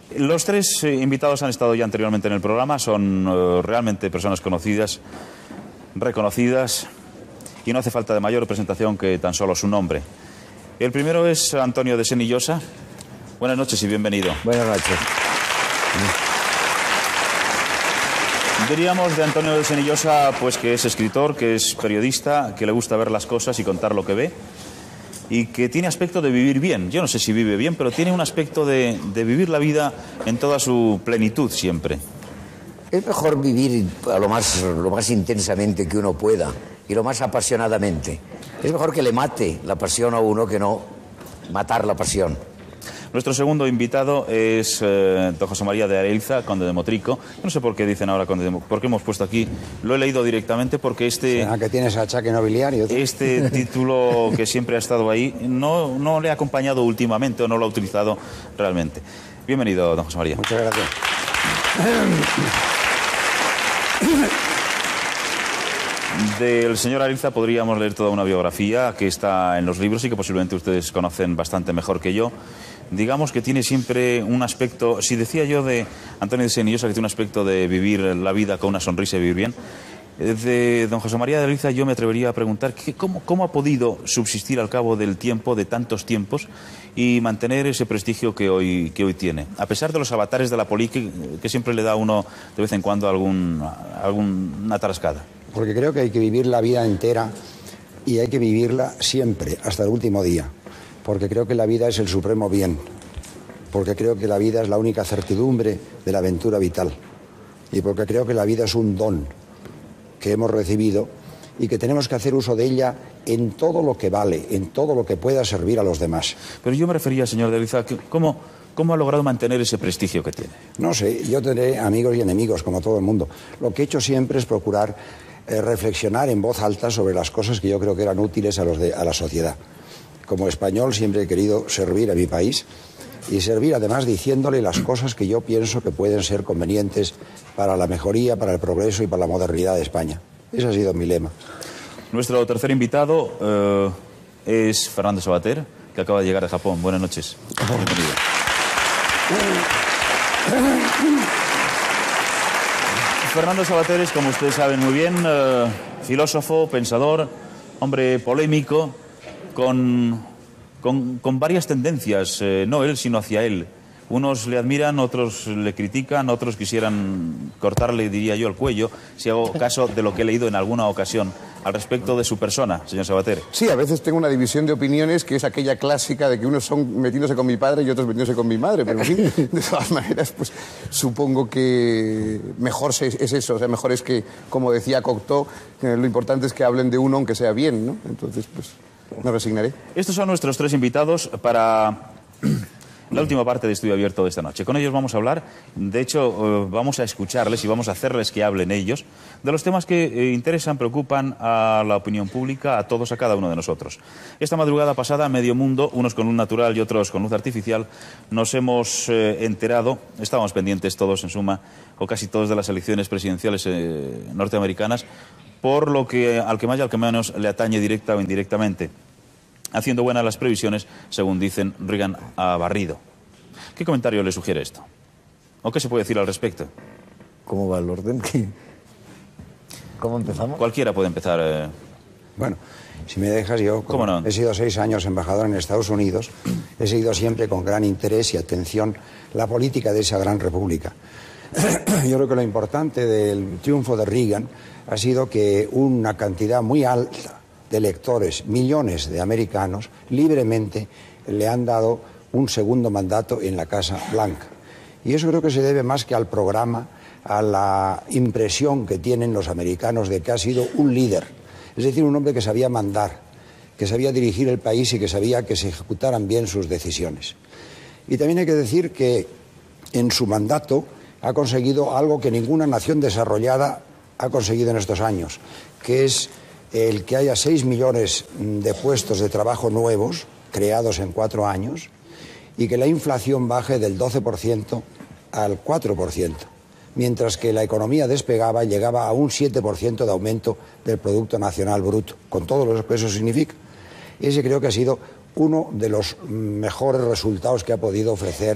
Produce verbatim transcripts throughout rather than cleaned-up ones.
Los tres eh, invitados han estado ya anteriormente en el programa, son eh, realmente personas conocidas, reconocidas, y no hace falta de mayor presentación que tan solo su nombre. El primero es Antonio de Senillosa. Buenas noches y bienvenido. Buenas noches. Diríamos de Antonio de Senillosa pues que es escritor, que es periodista, que le gusta ver las cosas y contar lo que ve, y que tiene aspecto de vivir bien. Yo no sé si vive bien, pero tiene un aspecto de, de vivir la vida en toda su plenitud siempre. Es mejor vivir a lo más, lo más intensamente que uno pueda y lo más apasionadamente. Es mejor que le mate la pasión a uno que no matar la pasión. Nuestro segundo invitado es eh, don José María de Areilza, conde de Motrico. No sé por qué dicen ahora conde de Motrico, por qué hemos puesto aquí. Lo he leído directamente porque este... ¿Será que tienes achaque nobiliario? Este título que siempre ha estado ahí no, no le ha acompañado últimamente o no lo ha utilizado realmente. Bienvenido, don José María. Muchas gracias. Del señor Areilza podríamos leer toda una biografía que está en los libros y que posiblemente ustedes conocen bastante mejor que yo. Digamos que tiene siempre un aspecto, si decía yo de Antonio de Senillosa que tiene un aspecto de vivir la vida con una sonrisa y vivir bien, de don José María de Areilza yo me atrevería a preguntar que cómo, cómo ha podido subsistir al cabo del tiempo, de tantos tiempos, y mantener ese prestigio que hoy, que hoy tiene, a pesar de los avatares de la política que siempre le da a uno de vez en cuando algún, alguna tarascada. Porque creo que hay que vivir la vida entera y hay que vivirla siempre, hasta el último día. Porque creo que la vida es el supremo bien. Porque creo que la vida es la única certidumbre de la aventura vital. Y porque creo que la vida es un don que hemos recibido y que tenemos que hacer uso de ella en todo lo que vale, en todo lo que pueda servir a los demás. Pero yo me refería, señor de Areilza, ¿cómo, cómo ha logrado mantener ese prestigio que tiene? No sé, yo tendré amigos y enemigos, como todo el mundo. Lo que he hecho siempre es procurar eh, reflexionar en voz alta sobre las cosas que yo creo que eran útiles a, los de, a la sociedad. Como español siempre he querido servir a mi país y servir además diciéndole las cosas que yo pienso que pueden ser convenientes para la mejoría, para el progreso y para la modernidad de España. Ese ha sido mi lema. Nuestro tercer invitado eh, es Fernando Savater, que acaba de llegar de Japón. Buenas noches. Bienvenido. Fernando Savater es, como ustedes saben muy bien, eh, filósofo, pensador, hombre polémico, con, con, con varias tendencias, eh, no él, sino hacia él. Unos le admiran, otros le critican, otros quisieran cortarle, diría yo, el cuello, si hago caso de lo que he leído en alguna ocasión al respecto de su persona, señor Savater. Sí, a veces tengo una división de opiniones que es aquella clásica de que unos son metiéndose con mi padre y otros metiéndose con mi madre, pero en fin, de todas maneras, pues supongo que mejor es eso, o sea, mejor es que, como decía Cocteau, lo importante es que hablen de uno aunque sea bien, ¿no? Entonces, pues, me resignaré. Estos son nuestros tres invitados para la última parte de Estudio Abierto de esta noche. Con ellos vamos a hablar, de hecho, eh, vamos a escucharles y vamos a hacerles que hablen ellos de los temas que eh, interesan, preocupan a la opinión pública, a todos, a cada uno de nosotros. Esta madrugada pasada, medio mundo, unos con luz natural y otros con luz artificial, nos hemos eh, enterado, estábamos pendientes todos, en suma, o casi todos, de las elecciones presidenciales eh, norteamericanas, por lo que al que más y al que menos le atañe directa o indirectamente, haciendo buenas las previsiones, según dicen, Reagan ha barrido. ¿Qué comentario le sugiere esto? ¿O qué se puede decir al respecto? ¿Cómo va el orden? ¿Cómo empezamos? Cualquiera puede empezar. Eh... Bueno, si me dejas, yo ¿Cómo no? He sido seis años embajador en Estados Unidos, he seguido siempre con gran interés y atención la política de esa gran república. Yo creo que lo importante del triunfo de Reagan ha sido que una cantidad muy alta de electores, millones de americanos, libremente le han dado un segundo mandato en la Casa Blanca. Y eso creo que se debe más que al programa, a la impresión que tienen los americanos de que ha sido un líder, es decir, un hombre que sabía mandar, que sabía dirigir el país y que sabía que se ejecutaran bien sus decisiones. Y también hay que decir que en su mandato ha conseguido algo que ninguna nación desarrollada ha conseguido en estos años, que es el que haya seis millones de puestos de trabajo nuevos creados en cuatro años y que la inflación baje del doce por ciento al cuatro por ciento, mientras que la economía despegaba y llegaba a un siete por ciento de aumento del Producto Nacional Bruto, con todo lo que eso significa. Ese creo que ha sido uno de los mejores resultados que ha podido ofrecer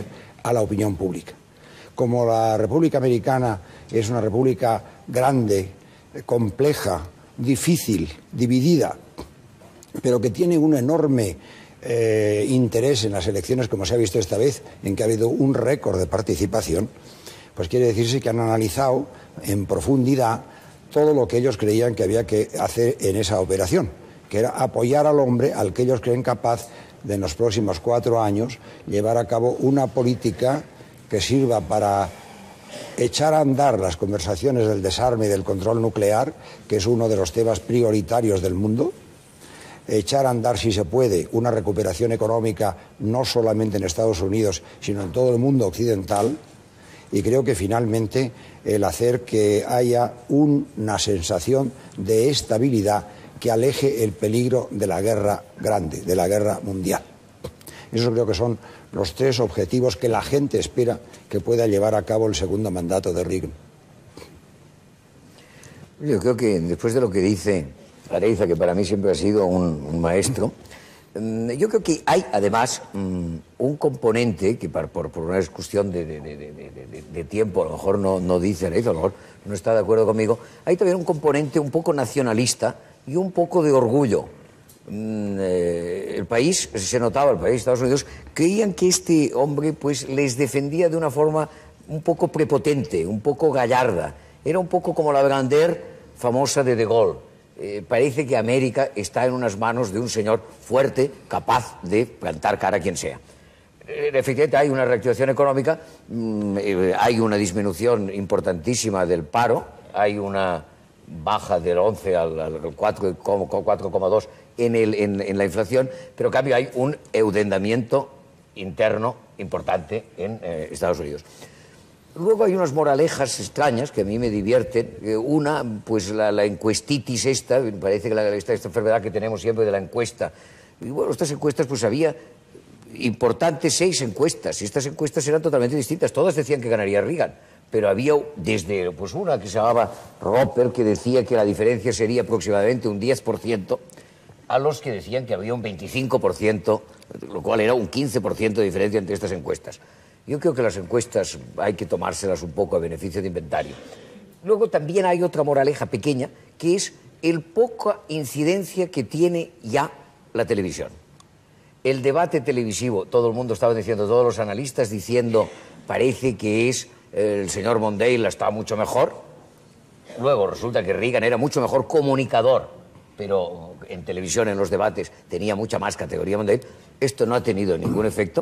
a la opinión pública. Como la República Americana es una república grande, compleja, difícil, dividida, pero que tiene un enorme eh, interés en las elecciones, como se ha visto esta vez, en que ha habido un récord de participación, pues quiere decirse que han analizado en profundidad todo lo que ellos creían que había que hacer en esa operación, que era apoyar al hombre al que ellos creen capaz de en los próximos cuatro años llevar a cabo una política que sirva para echar a andar las conversaciones del desarme y del control nuclear, que es uno de los temas prioritarios del mundo, echar a andar, si se puede, una recuperación económica no solamente en Estados Unidos, sino en todo el mundo occidental, y creo que finalmente el hacer que haya una sensación de estabilidad que aleje el peligro de la guerra grande, de la guerra mundial. Eso creo que son los tres objetivos que la gente espera que pueda llevar a cabo el segundo mandato de Reagan. Yo creo que después de lo que dice Areiza, que para mí siempre ha sido un, un maestro, yo creo que hay además un componente que por, por una discusión de, de, de, de, de, de tiempo, a lo mejor no, no dice Areiza, a lo mejor no está de acuerdo conmigo, hay también un componente un poco nacionalista y un poco de orgullo. El país, se notaba, el país de Estados Unidos, creían que este hombre pues les defendía de una forma un poco prepotente, un poco gallarda. Era un poco como la grandeur famosa de De Gaulle. Eh, parece que América está en unas manos de un señor fuerte, capaz de plantar cara a quien sea. Eh, efectivamente hay una reactivación económica, mmm, eh, hay una disminución importantísima del paro, hay una baja del once al, al cuatro coma dos en, el, en, en la inflación, pero en cambio hay un endeudamiento interno importante en eh, Estados Unidos. Luego hay unas moralejas extrañas que a mí me divierten. Una, pues la, la encuestitis esta, me parece que la, esta, esta enfermedad que tenemos siempre de la encuesta. Y bueno, estas encuestas, pues había importantes seis encuestas, y estas encuestas eran totalmente distintas. Todas decían que ganaría Reagan, pero había desde pues una que se llamaba Roper, que decía que la diferencia sería aproximadamente un diez por ciento, a los que decían que había un veinticinco por ciento, lo cual era un quince por ciento de diferencia entre estas encuestas. Yo creo que las encuestas hay que tomárselas un poco a beneficio de inventario. Luego también hay otra moraleja pequeña, que es el poca incidencia que tiene ya la televisión. El debate televisivo, todo el mundo estaba diciendo, todos los analistas diciendo, parece que es eh, el señor Mondale está mucho mejor. Luego resulta que Reagan era mucho mejor comunicador, pero en televisión, en los debates, tenía mucha más categoría Mondale. Esto no ha tenido ningún efecto.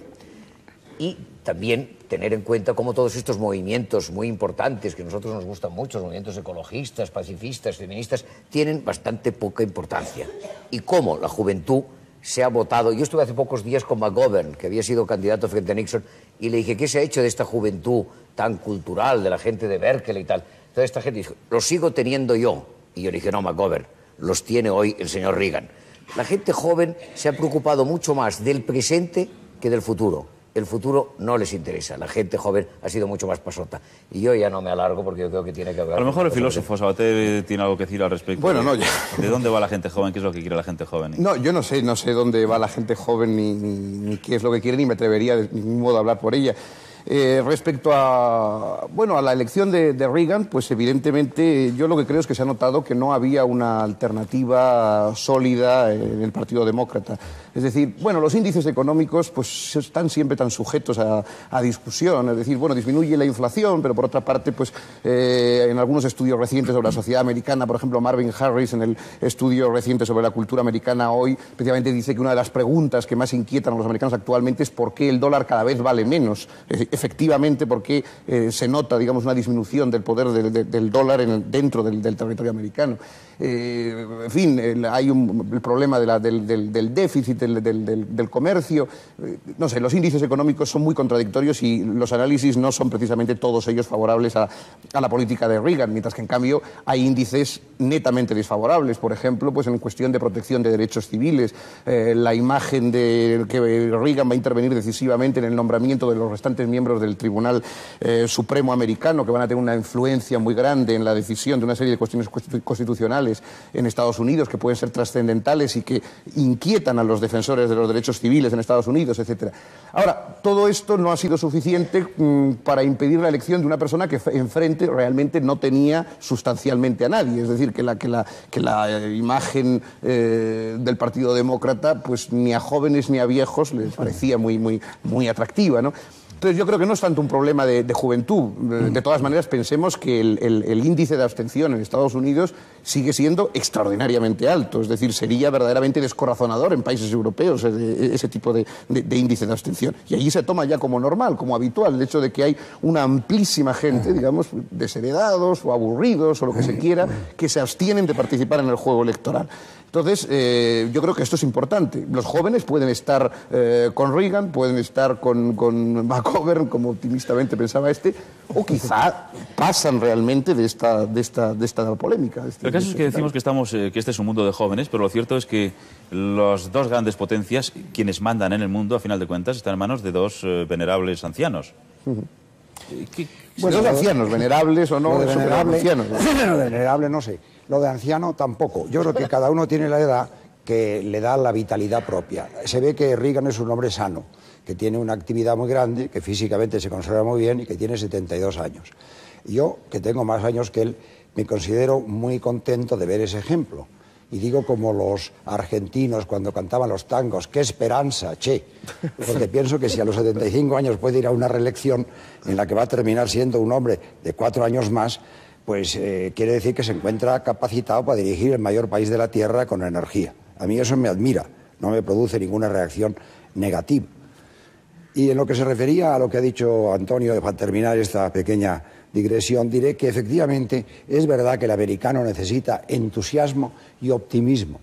Y también tener en cuenta cómo todos estos movimientos muy importantes, que a nosotros nos gustan mucho, los movimientos ecologistas, pacifistas, feministas, tienen bastante poca importancia. Y cómo la juventud se ha votado. Yo estuve hace pocos días con McGovern, que había sido candidato frente a Nixon, y le dije, ¿qué se ha hecho de esta juventud tan cultural, de la gente de Berkeley y tal? Toda esta gente dijo, los sigo teniendo yo. Y yo le dije, no, McGovern, los tiene hoy el señor Reagan. La gente joven se ha preocupado mucho más del presente que del futuro. El futuro no les interesa. La gente joven ha sido mucho más pasota. Y yo ya no me alargo porque yo creo que tiene que haber... A lo mejor el filósofo Sabater tiene algo que decir al respecto. Bueno, no, yo... ¿De dónde va la gente joven? ¿Qué es lo que quiere la gente joven? No, yo no sé, no sé dónde va la gente joven ni, ni, ni qué es lo que quiere, ni me atrevería de ningún modo a hablar por ella. Eh, respecto a, bueno, a la elección de, de Reagan, pues evidentemente yo lo que creo es que se ha notado que no había una alternativa sólida en el Partido Demócrata. Es decir, bueno, los índices económicos pues están siempre tan sujetos a, a discusión. Es decir, bueno, disminuye la inflación, pero por otra parte, pues eh, en algunos estudios recientes sobre la sociedad americana, por ejemplo, Marvin Harris, en el estudio reciente sobre la cultura americana hoy, precisamente dice que una de las preguntas que más inquietan a los americanos actualmente es por qué el dólar cada vez vale menos. Es, efectivamente, porque eh, se nota, digamos, una disminución del poder de, de, del dólar en el, dentro del, del territorio americano. Eh, en fin, el, hay un, el problema de la, del, del, del déficit del, del, del, del comercio. Eh, no sé, los índices económicos son muy contradictorios y los análisis no son precisamente todos ellos favorables a, a la política de Reagan, mientras que, en cambio, hay índices netamente desfavorables. Por ejemplo, pues en cuestión de protección de derechos civiles, eh, la imagen de que Reagan va a intervenir decisivamente en el nombramiento de los restantes miembros miembros del Tribunal eh, Supremo americano que van a tener una influencia muy grande en la decisión de una serie de cuestiones constitucionales en Estados Unidos que pueden ser trascendentales y que inquietan a los defensores de los derechos civiles en Estados Unidos, etcétera. Ahora, todo esto no ha sido suficiente mmm, para impedir la elección de una persona que enfrente realmente no tenía sustancialmente a nadie. Es decir, que la, que la, que la eh, imagen eh, del Partido Demócrata, pues ni a jóvenes ni a viejos les parecía muy, muy, muy atractiva, ¿no? Entonces yo creo que no es tanto un problema de, de juventud. De todas maneras, pensemos que el, el, el índice de abstención en Estados Unidos sigue siendo extraordinariamente alto. Es decir, sería verdaderamente descorazonador en países europeos ese, ese tipo de, de, de índice de abstención. Y allí se toma ya como normal, como habitual, el hecho de que hay una amplísima gente, digamos, desheredados o aburridos o lo que se quiera, que se abstienen de participar en el juego electoral. Entonces, eh, yo creo que esto es importante. Los jóvenes pueden estar eh, con Reagan, pueden estar con, con McGovern, como optimistamente pensaba este, o quizá pasan realmente de esta, de esta, de esta polémica. De este, el caso de es que decimos que, estamos, eh, que este es un mundo de jóvenes, pero lo cierto es que las dos grandes potencias, quienes mandan en el mundo, a final de cuentas, están en manos de dos eh, venerables ancianos. Uh-huh. ¿Qué, bueno, dos ancianos, venerables o no, lo de venerable, ancianos. Lo de venerable no sé. Lo de anciano tampoco. Yo creo que cada uno tiene la edad que le da la vitalidad propia. Se ve que Reagan es un hombre sano, que tiene una actividad muy grande, que físicamente se conserva muy bien y que tiene setenta y dos años. Yo, que tengo más años que él, me considero muy contento de ver ese ejemplo. Y digo como los argentinos cuando cantaban los tangos, ¡qué esperanza, che! Porque pienso que si a los setenta y cinco años puede ir a una reelección en la que va a terminar siendo un hombre de cuatro años más, pues eh, quiere decir que se encuentra capacitado para dirigir el mayor país de la Tierra con energía. A mí eso me admira, no me produce ninguna reacción negativa. Y en lo que se refería a lo que ha dicho Antonio, para terminar esta pequeña digresión, diré que efectivamente es verdad que el americano necesita entusiasmo y optimismo,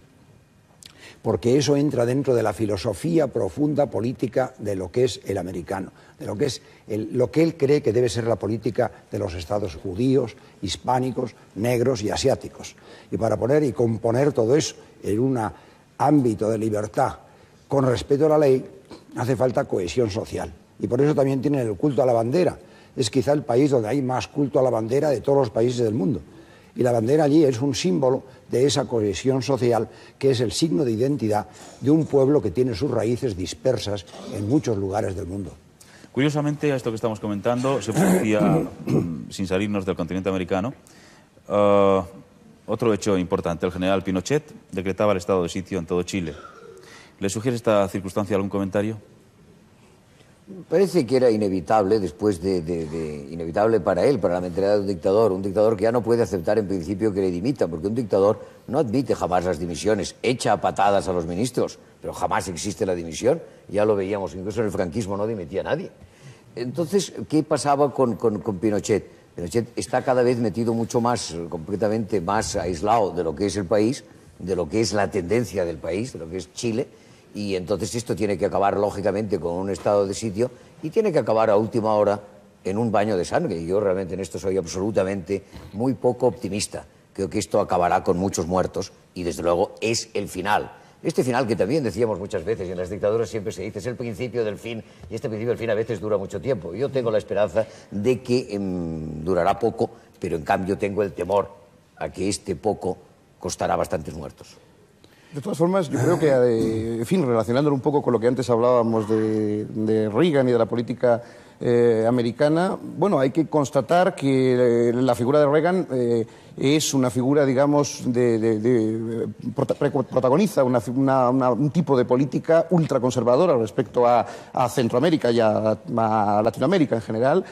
porque eso entra dentro de la filosofía profunda política de lo que es el americano, de lo que es el, lo que él cree que debe ser la política de los estados judíos, hispánicos, negros y asiáticos. Y para poner y componer todo eso en un ámbito de libertad con respeto a la ley, hace falta cohesión social. Y por eso también tienen el culto a la bandera. Es quizá el país donde hay más culto a la bandera de todos los países del mundo. Y la bandera allí es un símbolo de esa cohesión social que es el signo de identidad de un pueblo que tiene sus raíces dispersas en muchos lugares del mundo. Curiosamente, a esto que estamos comentando, se producía, sin salirnos del continente americano, uh, otro hecho importante. El general Pinochet decretaba el estado de sitio en todo Chile. ¿Le sugiere esta circunstancia algún comentario? Parece que era inevitable, después de, de, de... inevitable para él, para la mentalidad de un dictador, un dictador que ya no puede aceptar en principio que le dimitan, porque un dictador no admite jamás las dimisiones, echa a patadas a los ministros, pero jamás existe la dimisión, ya lo veíamos, incluso en el franquismo no dimitía a nadie. Entonces, ¿qué pasaba con, con, con Pinochet? Pinochet está cada vez metido mucho más, completamente más aislado de lo que es el país, de lo que es la tendencia del país, de lo que es Chile, y entonces esto tiene que acabar lógicamente con un estado de sitio y tiene que acabar a última hora en un baño de sangre. Y yo realmente en esto soy absolutamente muy poco optimista. Creo que esto acabará con muchos muertos y desde luego es el final. Este final que también decíamos muchas veces y en las dictaduras siempre se dice es el principio del fin y este principio del fin a veces dura mucho tiempo. Yo tengo la esperanza de que mmm, durará poco, pero en cambio tengo el temor a que este poco costará bastantes muertos. De todas formas, yo creo que, en fin, relacionándolo un poco con lo que antes hablábamos de, de Reagan y de la política eh, americana, bueno, hay que constatar que eh, la figura de Reagan eh, es una figura, digamos, de, de, de protagoniza una, una, una, un tipo de política ultraconservadora respecto a, a Centroamérica y a, a Latinoamérica en general,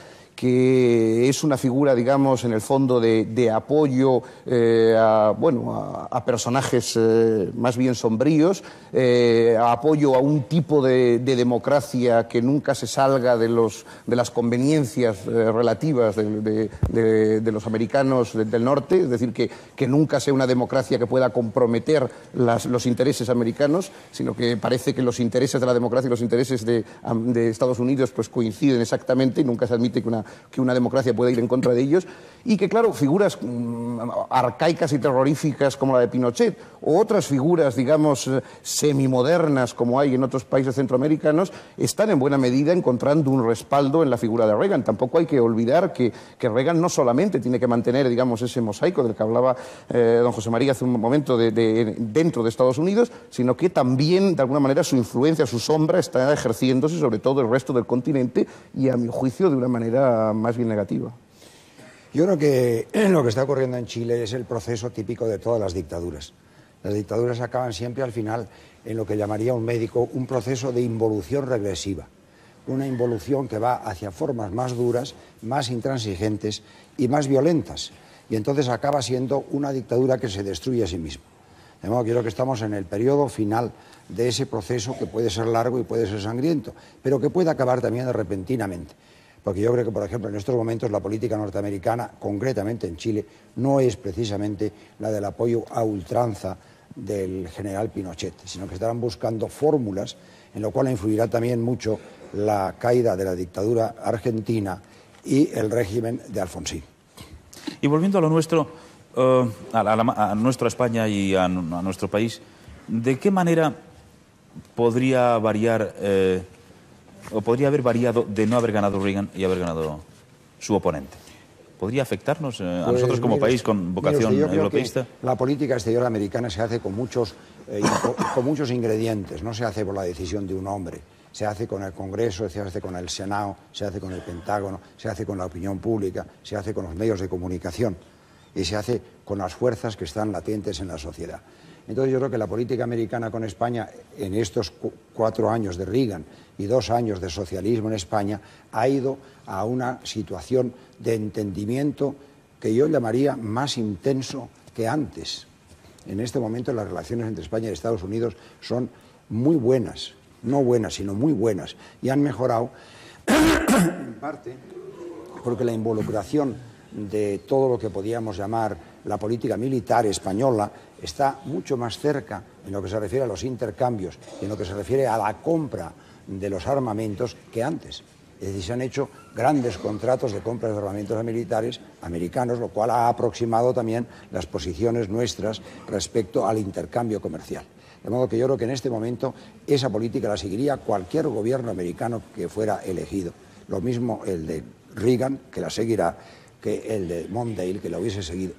que es una figura, digamos, en el fondo de, de apoyo eh, a, bueno, a, a personajes eh, más bien sombríos, eh, a apoyo a un tipo de, de democracia que nunca se salga de, los, de las conveniencias eh, relativas de, de, de, de los americanos de, del norte, es decir, que, que nunca sea una democracia que pueda comprometer las, los intereses americanos, sino que parece que los intereses de la democracia y los intereses de, de Estados Unidos pues coinciden exactamente y nunca se admite que una que una democracia pueda ir en contra de ellos, y que, claro, figuras mmm, arcaicas y terroríficas como la de Pinochet, o otras figuras, digamos, semimodernas como hay en otros países centroamericanos, están en buena medida encontrando un respaldo en la figura de Reagan. Tampoco hay que olvidar que, que Reagan no solamente tiene que mantener, digamos, ese mosaico del que hablaba eh, don José María hace un momento de, de, dentro de Estados Unidos, sino que también, de alguna manera, su influencia, su sombra está ejerciéndose sobre todo el resto del continente y, a mi juicio, de una manera más bien negativa. Yo creo que lo que está ocurriendo en Chile es el proceso típico de todas las dictaduras. Las dictaduras acaban siempre al final en lo que llamaría un médico un proceso de involución regresiva. Una involución que va hacia formas más duras, más intransigentes y más violentas. Y entonces acaba siendo una dictadura que se destruye a sí misma. De modo que yo creo que estamos en el periodo final de ese proceso que puede ser largo y puede ser sangriento, pero que puede acabar también repentinamente. Porque yo creo que, por ejemplo, en estos momentos la política norteamericana, concretamente en Chile, no es precisamente la del apoyo a ultranza del general Pinochet, sino que estarán buscando fórmulas, en lo cual influirá también mucho la caída de la dictadura argentina y el régimen de Alfonsín. Y volviendo a lo nuestro, uh, a, la, a nuestra España y a, a nuestro país, ¿de qué manera podría variar... Eh, o podría haber variado de no haber ganado Reagan y haber ganado su oponente? ¿Podría afectarnos eh, a pues, nosotros como mire, país con vocación mire, europeísta? La política exterior americana se hace con muchos, eh, con muchos ingredientes, no se hace por la decisión de un hombre, se hace con el Congreso, se hace con el Senado, se hace con el Pentágono, se hace con la opinión pública, se hace con los medios de comunicación y se hace con las fuerzas que están latentes en la sociedad. Entonces yo creo que la política americana con España en estos cu cuatro años de Reagan y dos años de socialismo en España ha ido a una situación de entendimiento que yo llamaría más intenso que antes. En este momento las relaciones entre España y Estados Unidos son muy buenas, no buenas, sino muy buenas, y han mejorado en parte porque la involucración de todo lo que podíamos llamar la política militar española está mucho más cerca en lo que se refiere a los intercambios y en lo que se refiere a la compra de los armamentos que antes. Es decir, se han hecho grandes contratos de compra de armamentos militares americanos, lo cual ha aproximado también las posiciones nuestras respecto al intercambio comercial. De modo que yo creo que en este momento esa política la seguiría cualquier gobierno americano que fuera elegido. Lo mismo el de Reagan, que la seguirá, que el de Mondale, que la hubiese seguido.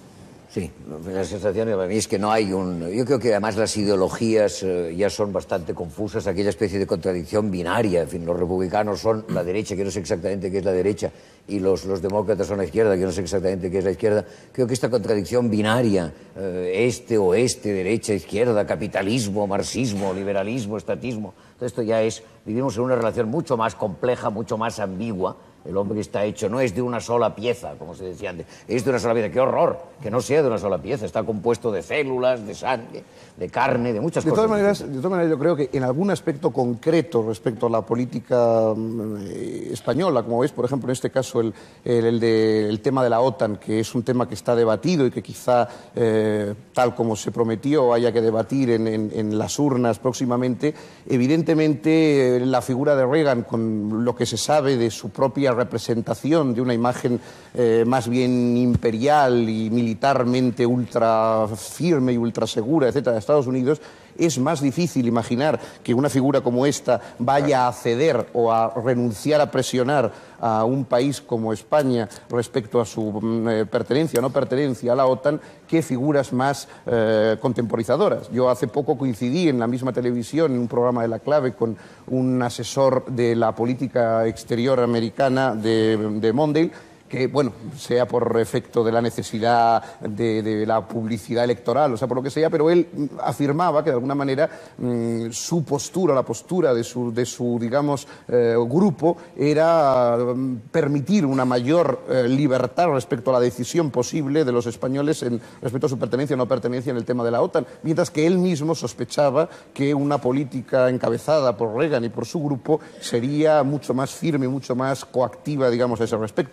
Sí, la sensación para mí es que no hay un... Yo creo que además las ideologías eh, ya son bastante confusas, aquella especie de contradicción binaria. En fin, los republicanos son la derecha, que no sé exactamente qué es la derecha, y los, los demócratas son la izquierda, que no sé exactamente qué es la izquierda. Creo que esta contradicción binaria, eh, este, oeste, derecha, izquierda, capitalismo, marxismo, liberalismo, estatismo, todo esto ya es... Vivimos en una relación mucho más compleja, mucho más ambigua. El hombre está hecho, no es de una sola pieza, como se decía antes, es de una sola pieza. ¡Qué horror! Que no sea de una sola pieza. Está compuesto de células, de sangre, de carne, de muchas de cosas. Todas maneras, de todas maneras, yo creo que en algún aspecto concreto respecto a la política eh, española, como veis, por ejemplo, en este caso, el, el, el, de, el tema de la OTAN, que es un tema que está debatido y que quizá, eh, tal como se prometió, haya que debatir en, en, en las urnas próximamente, evidentemente eh, la figura de Reagan, con lo que se sabe de su propia representación de una imagen eh, más bien imperial y militarmente ultra firme y ultra segura, etcétera, de Estados Unidos, es más difícil imaginar que una figura como esta vaya a ceder o a renunciar a presionar a un país como España respecto a su eh, pertenencia o no pertenencia a la OTAN que figuras más eh, contemporizadoras. Yo hace poco coincidí en la misma televisión, en un programa de La Clave, con un asesor de la política exterior americana de, de Mondale, que, bueno, sea por efecto de la necesidad de, de la publicidad electoral, o sea, por lo que sea, pero él afirmaba que, de alguna manera, mmm, su postura, la postura de su, de su digamos, eh, grupo, era um, permitir una mayor eh, libertad respecto a la decisión posible de los españoles en, respecto a su pertenencia o no pertenencia en el tema de la OTAN, mientras que él mismo sospechaba que una política encabezada por Reagan y por su grupo sería mucho más firme, mucho más coactiva, digamos, a ese respecto.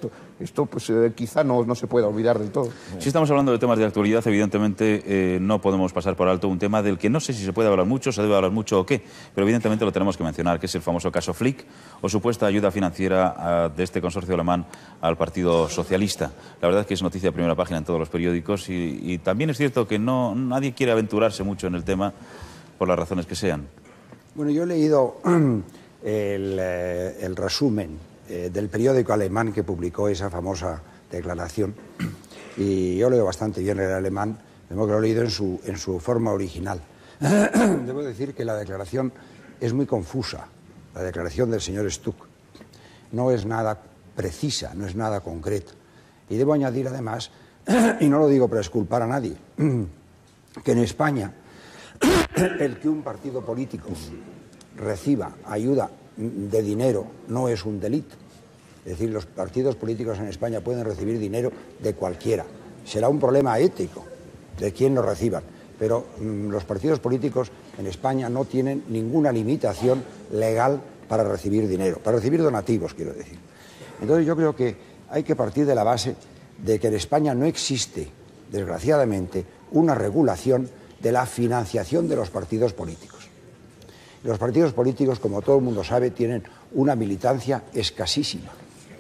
esto pues eh, quizá no, no se pueda olvidar del todo. Si estamos hablando de temas de actualidad, evidentemente eh, no podemos pasar por alto un tema del que no sé si se puede hablar mucho, se debe hablar mucho o qué, pero evidentemente lo tenemos que mencionar, que es el famoso caso Flick o supuesta ayuda financiera a, de este consorcio alemán al Partido Socialista. La verdad es que es noticia de primera página en todos los periódicos y, y también es cierto que no, nadie quiere aventurarse mucho en el tema por las razones que sean. Bueno, yo he leído el, eh, el resumen eh, del periódico alemán que publicó esa famosa declaración y yo leo bastante bien el alemán, tengo que lo he leído en su, en su forma original. Debo decir que la declaración es muy confusa, la declaración del señor Stuck. No es nada precisa, no es nada concreta. Y debo añadir además, y no lo digo para exculpar a nadie, que en España el que un partido político reciba ayuda de dinero no es un delito. Es decir, los partidos políticos en España pueden recibir dinero de cualquiera. Será un problema ético de quién lo reciban, pero mmm, los partidos políticos en España no tienen ninguna limitación legal para recibir dinero, para recibir donativos, quiero decir. Entonces yo creo que hay que partir de la base de que en España no existe, desgraciadamente, una regulación de la financiación de los partidos políticos. Los partidos políticos, como todo el mundo sabe, tienen una militancia escasísima.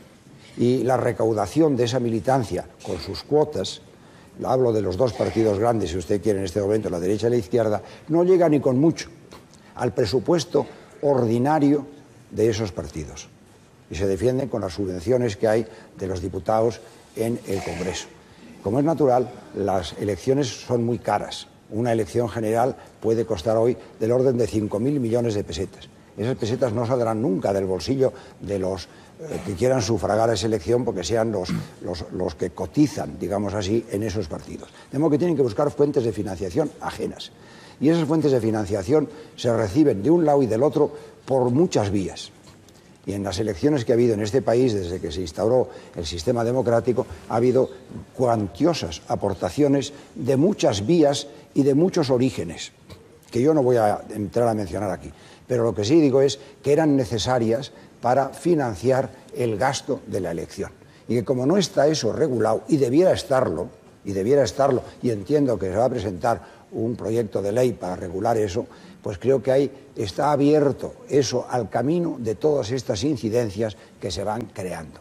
Y la recaudación de esa militancia con sus cuotas, hablo de los dos partidos grandes, si usted quiere en este momento, la derecha y la izquierda, no llega ni con mucho al presupuesto ordinario de esos partidos. Y se defienden con las subvenciones que hay de los diputados en el Congreso. Como es natural, las elecciones son muy caras. Una elección general puede costar hoy del orden de cinco mil millones de pesetas. Esas pesetas no saldrán nunca del bolsillo de los eh, que quieran sufragar esa elección porque sean los, los, los que cotizan, digamos así, en esos partidos. De modo que tienen que buscar fuentes de financiación ajenas. Y esas fuentes de financiación se reciben de un lado y del otro por muchas vías. Y en las elecciones que ha habido en este país, desde que se instauró el sistema democrático, ha habido cuantiosas aportaciones de muchas vías y de muchos orígenes, que yo no voy a entrar a mencionar aquí. Pero lo que sí digo es que eran necesarias para financiar el gasto de la elección. Y que como no está eso regulado, y debiera estarlo, y debiera estarlo, y entiendo que se va a presentar un proyecto de ley para regular eso, pues creo que ahí está abierto eso al camino de todas estas incidencias que se van creando.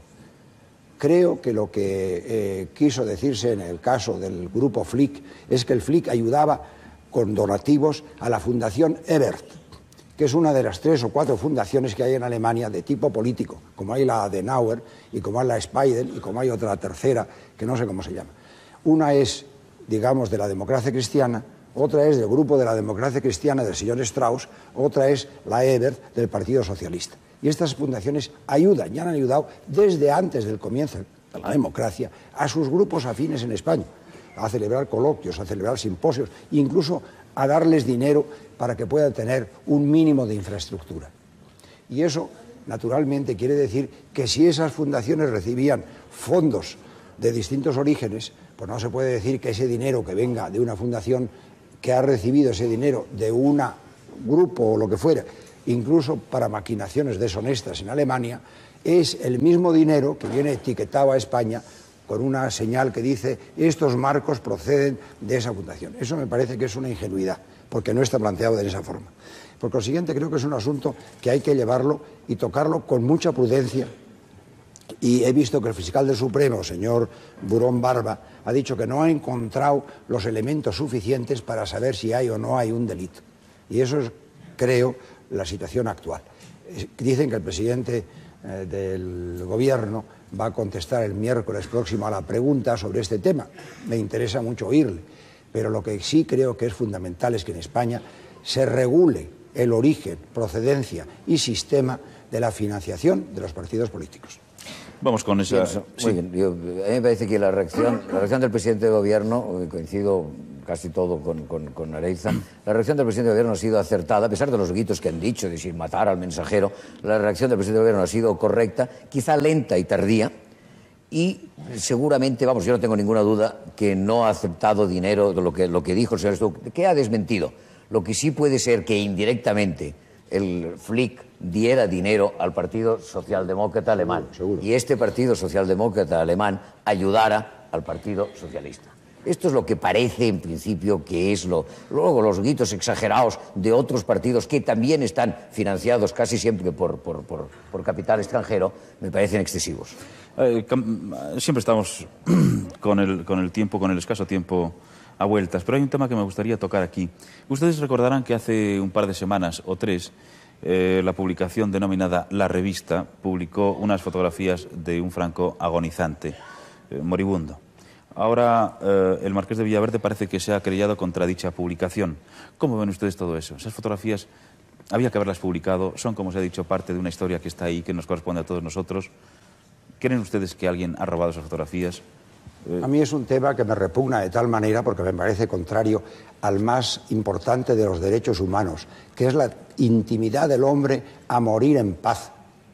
Creo que lo que eh, quiso decirse en el caso del grupo Flick es que el Flick ayudaba con donativos a la Fundación Ebert, que es una de las tres o cuatro fundaciones que hay en Alemania de tipo político, como hay la Adenauer y como hay la Spiegel y como hay otra tercera que no sé cómo se llama. Una es, digamos, de la democracia cristiana, otra es del grupo de la democracia cristiana del señor Strauss, otra es la Ebert del Partido Socialista. Y estas fundaciones ayudan, y han ayudado desde antes del comienzo de la democracia, a sus grupos afines en España, a celebrar coloquios, a celebrar simposios, incluso a darles dinero para que puedan tener un mínimo de infraestructura. Y eso, naturalmente, quiere decir que si esas fundaciones recibían fondos de distintos orígenes, pues no se puede decir que ese dinero que venga de una fundación que ha recibido ese dinero de un grupo o lo que fuera, incluso para maquinaciones deshonestas en Alemania, es el mismo dinero que viene etiquetado a España con una señal que dice estos marcos proceden de esa fundación. Eso me parece que es una ingenuidad, porque no está planteado de esa forma. Por consiguiente, creo que es un asunto que hay que llevarlo y tocarlo con mucha prudencia. Y he visto que el fiscal del Supremo, señor Burón Barba, ha dicho que no ha encontrado los elementos suficientes para saber si hay o no hay un delito. Y eso es, creo, la situación actual. Dicen que el presidente eh, del gobierno va a contestar el miércoles próximo a la pregunta sobre este tema. Me interesa mucho oírle. Pero lo que sí creo que es fundamental es que en España se regule el origen, procedencia y sistema de la financiación de los partidos políticos. Vamos con esa... Pienso, muy bien, yo, a mí me parece que la reacción, la reacción del presidente de gobierno, coincido casi todo con, con, con Areiza, la reacción del presidente de gobierno ha sido acertada, a pesar de los gritos que han dicho de sin matar al mensajero, la reacción del presidente de gobierno ha sido correcta, quizá lenta y tardía, y seguramente, vamos, yo no tengo ninguna duda que no ha aceptado dinero de lo que, lo que dijo el señor Stuck, que ha desmentido. Lo que sí puede ser que indirectamente el Flick diera dinero al Partido Socialdemócrata Alemán seguro. y este Partido Socialdemócrata Alemán ayudara al Partido Socialista. Esto es lo que parece en principio que es lo... Luego los gritos exagerados de otros partidos que también están financiados casi siempre por, por, por, por capital extranjero me parecen excesivos. Eh, siempre estamos con el, con el tiempo, con el escaso tiempo a vueltas, pero hay un tema que me gustaría tocar aquí. Ustedes recordarán que hace un par de semanas o tres eh, la publicación denominada La Revista publicó unas fotografías de un Franco agonizante, eh, moribundo. Ahora eh, el Marqués de Villaverde parece que se ha querellado contra dicha publicación. ¿Cómo ven ustedes todo eso? Esas fotografías había que haberlas publicado, son, como se ha dicho, parte de una historia que está ahí, que nos corresponde a todos nosotros. ¿Creen ustedes que alguien ha robado esas fotografías? A mí es un tema que me repugna de tal manera porque me parece contrario al más importante de los derechos humanos, que es la intimidad del hombre a morir en paz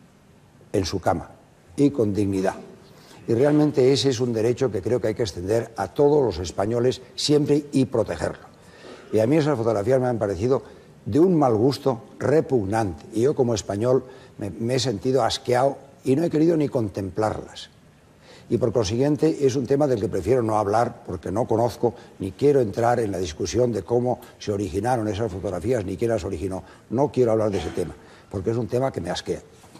en su cama y con dignidad. Y realmente ese es un derecho que creo que hay que extender a todos los españoles siempre y protegerlo. Y a mí esas fotografías me han parecido de un mal gusto repugnante. Y yo como español me, me he sentido asqueado y no he querido ni contemplarlas. Y por consiguiente es un tema del que prefiero no hablar porque no conozco ni quiero entrar en la discusión de cómo se originaron esas fotografías ni quién las originó. No quiero hablar de ese tema porque es un tema que me asquea.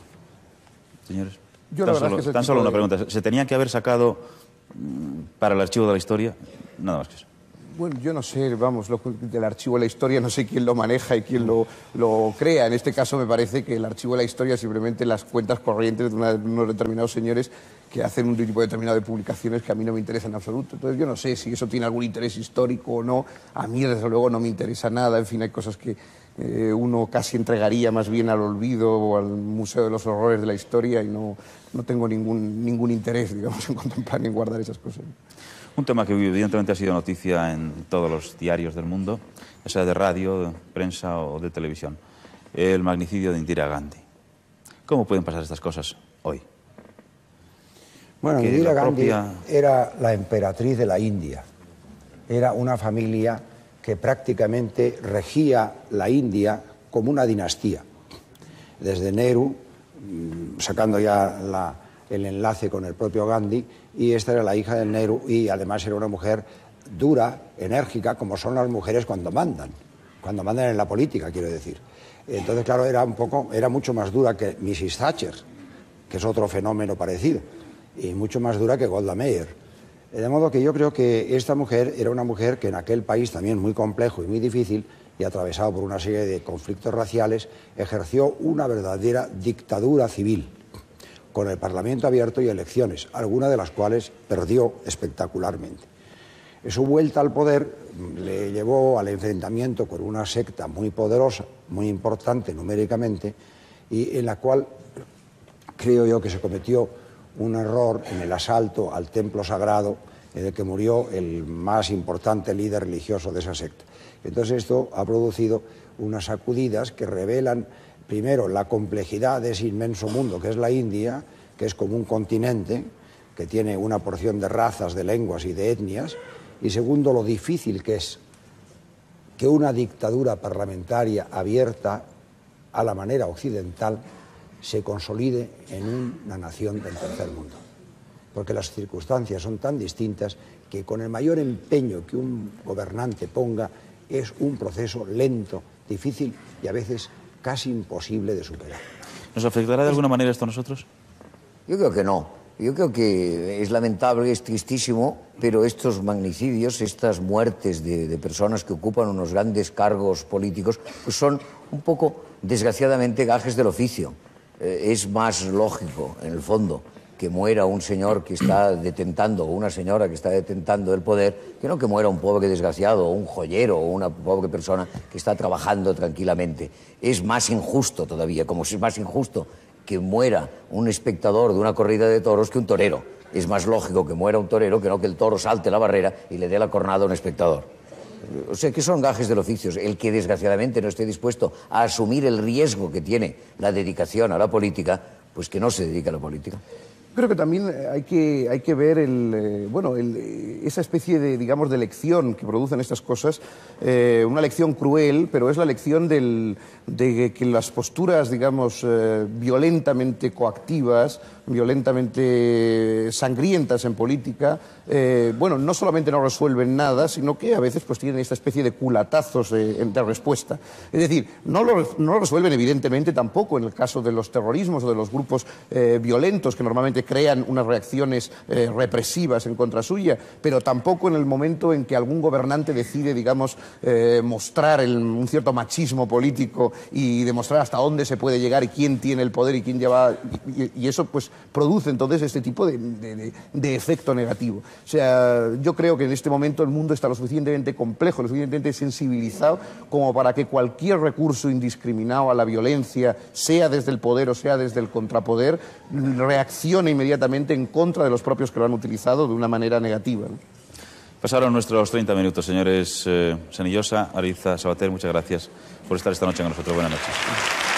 Señores, Yo, tan la verdad solo, es que ese tan tipo solo una de- pregunta. ¿Se tenían que haber sacado mm, para el archivo de la historia? Nada más que eso. Bueno, yo no sé, vamos, lo, del archivo de la historia, no sé quién lo maneja y quién lo, lo crea. En este caso me parece que el archivo de la historia es simplemente las cuentas corrientes de, una- de unos determinados señores que hacen un tipo determinado de publicaciones que a mí no me interesan en absoluto. Entonces yo no sé si eso tiene algún interés histórico o no. A mí, desde luego, no me interesa nada. En fin, hay cosas que eh, uno casi entregaría más bien al olvido o al Museo de los Horrores de la Historia y no, no tengo ningún, ningún interés, digamos, en contemplar ni en guardar esas cosas. Un tema que evidentemente ha sido noticia en todos los diarios del mundo, ya sea de radio, de prensa o de televisión. El magnicidio de Indira Gandhi. ¿Cómo pueden pasar estas cosas hoy? Bueno, Que Indira la Gandhi propia- era la emperatriz de la India. Era una familia que prácticamente regía la India como una dinastía. Desde Nehru, mm, sacando ya la- el enlace con el propio Gandhi, y esta era la hija de Nehru y además era una mujer dura, enérgica, como son las mujeres cuando mandan, cuando mandan en la política, quiero decir. Entonces, claro, era un poco, era mucho más dura que missus Thatcher, que es otro fenómeno parecido, y mucho más dura que Golda Meir. De modo que yo creo que esta mujer era una mujer que en aquel país también muy complejo y muy difícil y atravesado por una serie de conflictos raciales, ejerció una verdadera dictadura civil, con el Parlamento abierto y elecciones, algunas de las cuales perdió espectacularmente. Su vuelta al poder le llevó al enfrentamiento con una secta muy poderosa, muy importante numéricamente, y en la cual creo yo que se cometió un error en el asalto al templo sagrado en el que murió el más importante líder religioso de esa secta. Entonces esto ha producido unas sacudidas que revelan primero la complejidad de ese inmenso mundo que es la India, que es como un continente que tiene una porción de razas, de lenguas y de etnias, y segundo lo difícil que es que una dictadura parlamentaria abierta a la manera occidental se consolide en una nación del tercer mundo. Porque las circunstancias son tan distintas que con el mayor empeño que un gobernante ponga es un proceso lento, difícil y a veces casi imposible de superar. ¿Nos afectará de alguna manera esto a nosotros? Yo creo que no. Yo creo que es lamentable, es tristísimo, pero estos magnicidios, estas muertes de, de personas que ocupan unos grandes cargos políticos, pues son un poco, desgraciadamente, gajes del oficio. Eh, es más lógico, en el fondo, que muera un señor que está detentando, o una señora que está detentando el poder, que no que muera un pobre desgraciado, o un joyero, o una pobre persona que está trabajando tranquilamente. Es más injusto todavía, como si es más injusto que muera un espectador de una corrida de toros que un torero. Es más lógico que muera un torero que no que el toro salte la barrera y le dé la cornada a un espectador. O sea, que son gajes del oficio. El que desgraciadamente no esté dispuesto a asumir el riesgo que tiene la dedicación a la política, pues que no se dedique a la política. Creo que también hay que, hay que ver el, eh, bueno, el, esa especie de, digamos, de lección que producen estas cosas, eh, una lección cruel, pero es la lección del, de que las posturas, digamos, eh, violentamente coactivas, violentamente sangrientas en política, eh, bueno, no solamente no resuelven nada, sino que a veces pues tienen esta especie de culatazos de, de respuesta. Es decir, no lo, no lo resuelven evidentemente tampoco en el caso de los terrorismos o de los grupos eh, violentos que normalmente crean unas reacciones eh, represivas en contra suya, pero tampoco en el momento en que algún gobernante decide, digamos, eh, mostrar el, un cierto machismo político y demostrar hasta dónde se puede llegar y quién tiene el poder y quién lleva... Y, y eso, pues, produce entonces este tipo de, de, de efecto negativo. O sea, yo creo que en este momento el mundo está lo suficientemente complejo, lo suficientemente sensibilizado como para que cualquier recurso indiscriminado a la violencia, sea desde el poder o sea desde el contrapoder, reaccione inmediatamente en contra de los propios que lo han utilizado de una manera negativa, ¿no? Pasaron nuestros treinta minutos, señores eh, Senillosa, Ariza, Sabater, muchas gracias por estar esta noche con nosotros. Buenas noches.